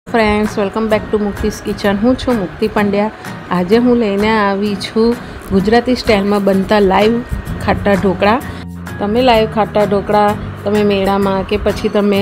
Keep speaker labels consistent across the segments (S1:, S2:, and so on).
S1: Friends welcome back to Mukti's kitchen. हूँ छूँ मुक्ति पंड्या। आज हूँ लईने आवी छूँ गुजराती स्टाइल में बनता लाइव खाटा ढोकळा। तमे लाइव खाटा ढोकळा तमे मेळामां के पछी तमे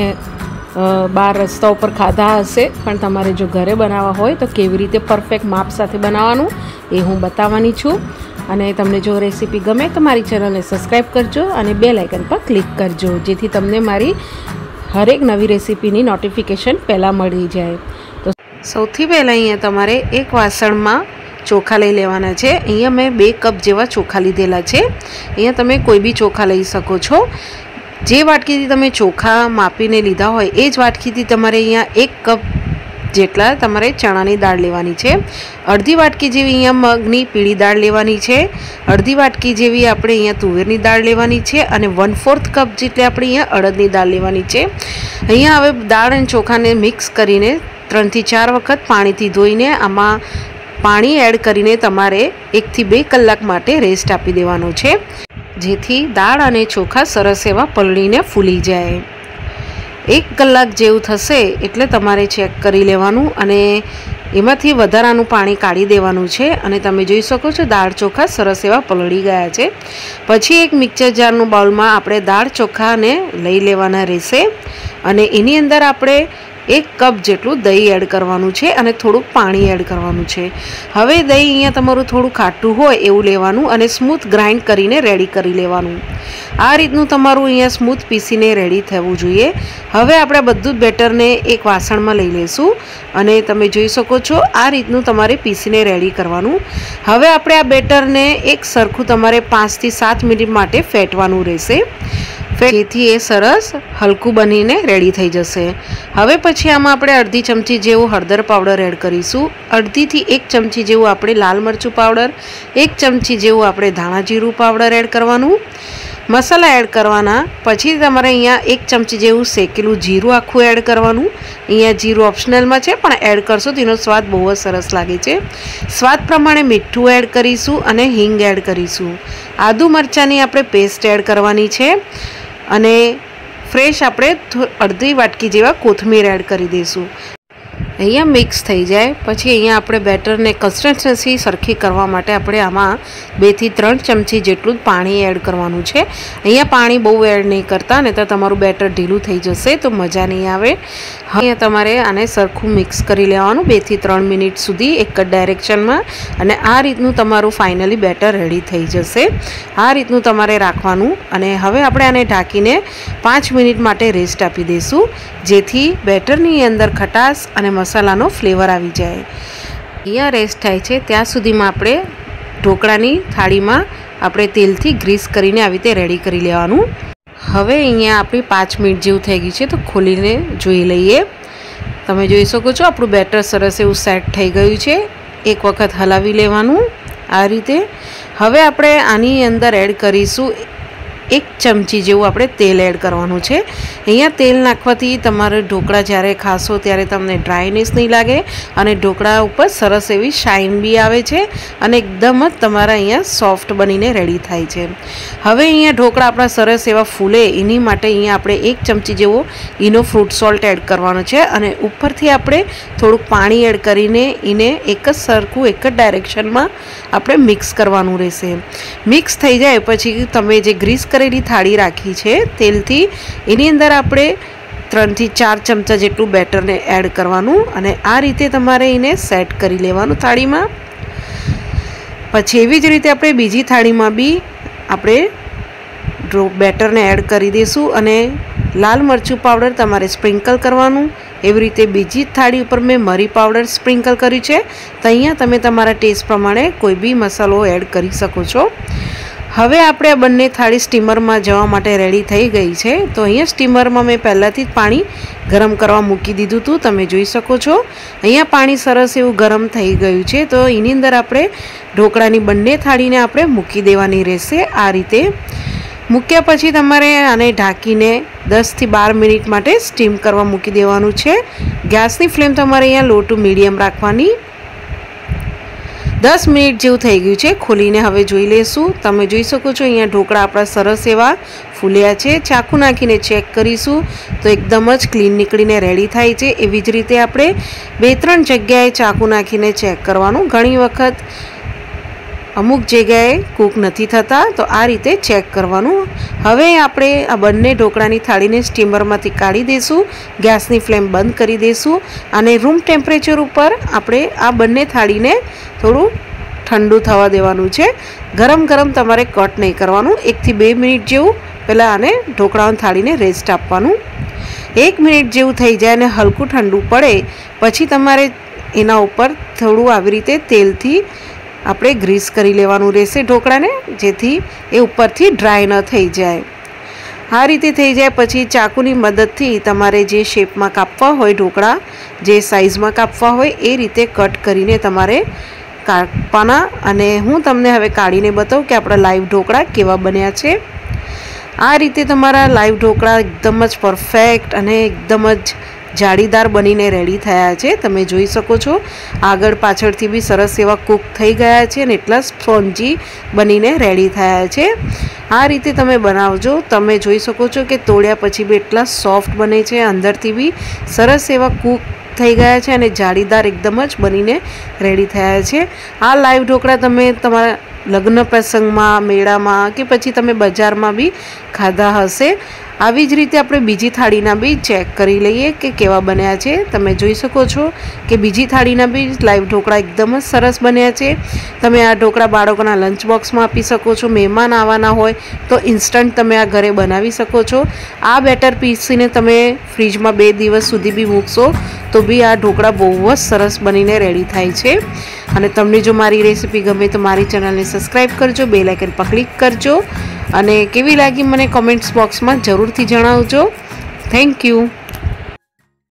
S1: बार रस्ता पर खाधा हशे, पण तमारे जो घरे बनावा होय तो केवी रीते परफेक्ट माप साथे बनाववानुं ए हूँ बताववानी छूँ। अने तमने जो रेसिपी गमे तो मारी चेनलने सब्सक्राइब करजो अने बेल आइकन पर क्लिक करजो, जेथी तमने मारी हर एक नवी रेसिपीनी नोटिफिकेशन पहला मळी जाए। तो सौथी पहला अहींया तमारे एक वासणमां चोखा लई लेवाना छे। अहींया मैं 2 कप जेवा चोखा लीधेला छे। अहींया तमे कोई बी चोखा लई शको छो। जे वाटकीथी तमे चोखा मापीने लीधा होय ए ज वाटकीथी तमारे अहींया 1 कप जेटला तमारे चणानी दाळ लेवानी छे। अर्धी वाटकी जेवी अहींया मगनी पीળી दाळ लेवानी छे। अर्धी वाटकी जेवी आपणे अहींया तुवेરની दाळ लेवानी छे અને 1/4 कप जेटली आपणे अहींया अड़दनी दाळ लेवानी छे। अहींया हवे दाळ અને ચોખાને મિક્સ કરીને 3 થી 4 વખત પાણીથી ધોઈને આમાં પાણી એડ કરીને તમારે 1 થી 2 કલાક માટે રેસ્ટ આપી દેવાનો છે, જેથી દાળ અને ચોખા સરસ એવા પલળીને ફૂલી જાય। 1 કલાક જેવું થશે એટલે તમારે ચેક કરી લેવાનું અને એમાંથી વધારાનું પાણી કાઢી દેવાનું છે। અને તમે જોઈ શકો છો દાળ ચોખા સરસ એવા પલળી ગયા છે। પછી એક મિક્સર જારનું બાઉલમાં આપણે દાળ ચોખાને લઈ લેવાના રહેશે અને એની અંદર આપણે 1 કપ જેટલું દહીં એડ કરવાનું છે અને થોડુંક પાણી એડ કરવાનું છે। હવે દહીં અહીંયા તમારું થોડું ખાટું હોય એવું લેવાનું અને સ્મૂથ ગ્રાઇન્ડ કરીને રેડી કરી લેવાનું। આ રીતનું તમારું અહીંયા સ્મૂથ પીસીને રેડી થવું જોઈએ। હવે આપણે બધું જ બેટરને એક વાસણમાં લઈ લઈશું અને તમે જોઈ શકો છો આ રીતનું તમારે પીસીને રેડી કરવાનું। હવે આપણે આ બેટરને એક સરખું તમારે 5 થી 7 મિનિટ માટે ફેટવાનું રહેશે, જેથી એ સરસ હલકું બનીને રેડી થઈ જશે। હવે પછી આમાં આપણે અડધી ચમચી જેવું હળદર પાવડર એડ કરીશું, અડધીથી 1 ચમચી જેવું આપણે લાલ મરચું પાવડર, 1 ચમચી જેવું આપણે ધાણા જીરું પાવડર એડ કરવાનું, મસાલા એડ કરવાના। પછી તમારે અહીંયા 1 ચમચી જેવું શેકેલું જીરું આખું એડ કરવાનું। અહીંયા જીરું ઓપ્શનલમાં છે પણ એડ કરશો તો એનો સ્વાદ બહુ જ સરસ લાગે છે। સ્વાદ પ્રમાણે મીઠું એડ કરીશું અને હિંગ એડ કરીશું। આદુ મરચાંની આપણે પેસ્ટ એડ કરવાની છે અને ફ્રેશ આપણે અડધી વાટકી જેવા કોથમીર એડ કરી દઈશું। અહીંયા મિક્સ થઈ જાય પછી અહીંયા આપણે બેટરને કન્સિસ્ટન્સી સરખી કરવા માટે આપણે આમાં 2 થી 3 ચમચી જેટલું પાણી એડ કરવાનું છે। અહીંયા પાણી બહુ એડ નહીં કરતા, નહીં તો તમારું બેટર ઢીલું થઈ જશે તો મજા નહીં આવે। અહીંયા તમારે આને સરખું મિક્સ કરી લેવાનું 2 થી 3 મિનિટ સુધી એક જ ડાયરેક્શનમાં અને આ રીતનું તમારું ફાઇનલી બેટર રેડી થઈ જશે। આ રીતનું તમારે રાખવાનું અને હવે આપણે આને ઢાંકીને 5 મિનિટ માટે રેસ્ટ આપી દઈશું, જેથી બેટરની અંદર ખટાશ અને મસાલાનો ફ્લેવર આવી જાય। અહીંયા રેસ્ટ થાય છે ત્યાં સુધીમાં આપણે ઢોકળાની થાળીમાં આપણે તેલથી ગ્રીસ કરીને આવી રીતે રેડી કરી લેવાનું। હવે અહીંયા આપણી 5 મિનિટ જેવું થઈ ગયું છે તો ખોલીને જોઈ લઈએ। તમે જોઈ શકો છો આપણું બેટર સરસ એવું સેટ થઈ ગયું છે। એક વખત હલાવી લેવાનું આ રીતે। હવે આપણે આની અંદર એડ કરીશું 1 ચમચી જેવું આપણે તેલ એડ કરવાનું છે। અહીંયા તેલ નાખવાથી તમારે ઢોકળા જ્યારે ખાશો ત્યારે તમને ડ્રાયનેસ નહીં લાગે અને ઢોકળા ઉપર સરસ એવી શાઇન બી આવે છે અને એકદમ જ તમારા અહીંયા સોફ્ટ બનીને રેડી થાય છે। હવે અહીંયા ઢોકળા આપણા સરસ એવા ફૂલે એની માટે અહીંયા આપણે 1 ચમચી જેવો ઈનો ફ્રૂટ સોલ્ટ એડ કરવાનો છે અને ઉપરથી આપણે થોડુંક પાણી એડ કરીને એને એક જ સરખું એક જ ડાયરેક્શનમાં આપણે મિક્સ કરવાનું રહેશે। મિક્સ થઈ જાય પછી તમે જે ગ્રીસ કરેલી થાળી રાખી છે તેલથી એની અંદર આપણે 3 થી 4 ચમચા જેટલું બેટરને એડ કરવાનું અને આ રીતે તમારે એને સેટ કરી લેવાનું થાળીમાં। પછી એવી જ રીતે આપણે બીજી થાળીમાં બી આપણે બેટરને એડ કરી દઈશું અને લાલ મરચું પાવડર તમારે સ્પ્રિંકલ કરવાનું। એવી રીતે બીજી થાળી ઉપર મેં મરી પાવડર સ્પ્રિંકલ કર્યું છે, તો અહીંયા તમે તમારા ટેસ્ટ પ્રમાણે કોઈ બી મસાલો એડ કરી શકો છો। હવે આપણે આ બંને થાળી સ્ટીમરમાં જવા માટે રેડી થઈ ગઈ છે, તો અહીંયા સ્ટીમરમાં મેં પહેલાંથી જ પાણી ગરમ કરવા મૂકી દીધું હતું, તમે જોઈ શકો છો। અહીંયા પાણી સરસ એવું ગરમ થઈ ગયું છે તો એની અંદર આપણે ઢોકળાની બંને થાળીને આપણે મૂકી દેવાની રહેશે। આ રીતે મૂક્યા પછી તમારે આને ઢાંકીને 10 થી 12 મિનિટ માટે સ્ટીમ કરવા મૂકી દેવાનું છે। ગેસની ફ્લેમ તમારે અહીંયા લો ટુ મીડિયમ રાખવાની। 10 મિનિટ જેવું થઈ ગયું છે, ખોલીને હવે જોઈ લેશું। તમે જોઈ શકો છો અહીંયા ઢોકળા આપણા સરસ એવા ફૂલ્યા છે। ચાકુ નાખીને ચેક કરીશું તો એકદમ જ ક્લીન નીકળીને રેડી થાય છે। એવી જ રીતે આપણે 2-3 જગ્યાએ ચાકુ નાખીને ચેક કરવાનું। ઘણી વખત અમુક જગ્યાએ કૂક નથી થતા, તો આ રીતે ચેક કરવાનું। હવે આપણે આ બંને ઢોકળાની થાળીને સ્ટીમરમાંથી કાઢી દઈશું, ગેસની ફ્લેમ બંધ કરી દઈશું અને રૂમ ટેમ્પરેચર ઉપર આપણે આ બંને થાળીને થોડું ઠંડુ થવા દેવાનું છે। ગરમ ગરમ તમારે કટ નહીં કરવાનું। 1 થી 2 મિનિટ જેવું પહેલાં આને ઢોકળાની થાળીને રેસ્ટ આપવાનું। 1 મિનિટ જેવું થઈ જાય અને હલકું ઠંડુ પડે પછી તમારે એના ઉપર થોડું આવી રીતે તેલથી આપણે ગ્રીસ કરી લેવાનું રહેશે ઢોકળાને, જેથી એ ઉપરથી ડ્રાય ન થઈ જાય। આ રીતે થઈ જાય પછી ચાકુની મદદથી તમારે જે શેપમાં કાપવા હોય ઢોકળા, જે સાઇઝમાં કાપવા હોય એ રીતે કટ કરીને તમારે કાપવાના। અને હું તમને હવે કાઢીને બતાવું કે આપણા લાઈવ ઢોકળા કેવા બન્યા છે। આ રીતે તમારા લાઈવ ઢોકળા એકદમ જ પરફેક્ટ અને એકદમ જ જાળીદાર બનીને રેડી થયા છે। તમે જોઈ શકો છો આગળ પાછળથી બી સરસ એવા કૂક થઈ ગયા છે અને એટલા સ્પોન્જી બનીને રેડી થયા છે। આ રીતે તમે બનાવજો। તમે જોઈ શકો છો કે તોડ્યા પછી બી એટલા સોફ્ટ બને છે, અંદરથી બી સરસ એવા કૂક થઈ ગયા છે અને જાળીદાર એકદમ જ બનીને રેડી થયા છે। આ લાઈવ ઢોકળા તમે તમારા લગ્ન પ્રસંગમાં, મેળામાં કે પછી તમે બજારમાં બી ખાધા હશે। આવી જ રીતે આપણે બીજી થાળીના બી ચેક કરી લઈએ કે કેવા બન્યા છે। તમે જોઈ શકો છો કે બીજી થાળીના બી લાઈવ ઢોકળા એકદમ જ સરસ બન્યા છે। તમે આ ઢોકળા બાળકોના લંચ બોક્સમાં આપી શકો છો। મહેમાન આવવાના હોય તો ઇન્સ્ટન્ટ તમે આ ઘરે બનાવી શકો છો। આ બેટર પીસીને તમે ફ્રીજમાં 2 દિવસ સુધી બી મૂકશો તો બી આ ઢોકળા બહુ જ સરસ બનીને રેડી થાય છે। અને તમને જો મારી રેસીપી ગમે તો મારી ચેનલને સબસ્ક્રાઈબ કરજો, બેલ આઇકન પર ક્લિક કરજો અને કેવી લાગી મને કોમેન્ટ્સ બોક્સમાં જરૂરથી જણાવજો। Thank you.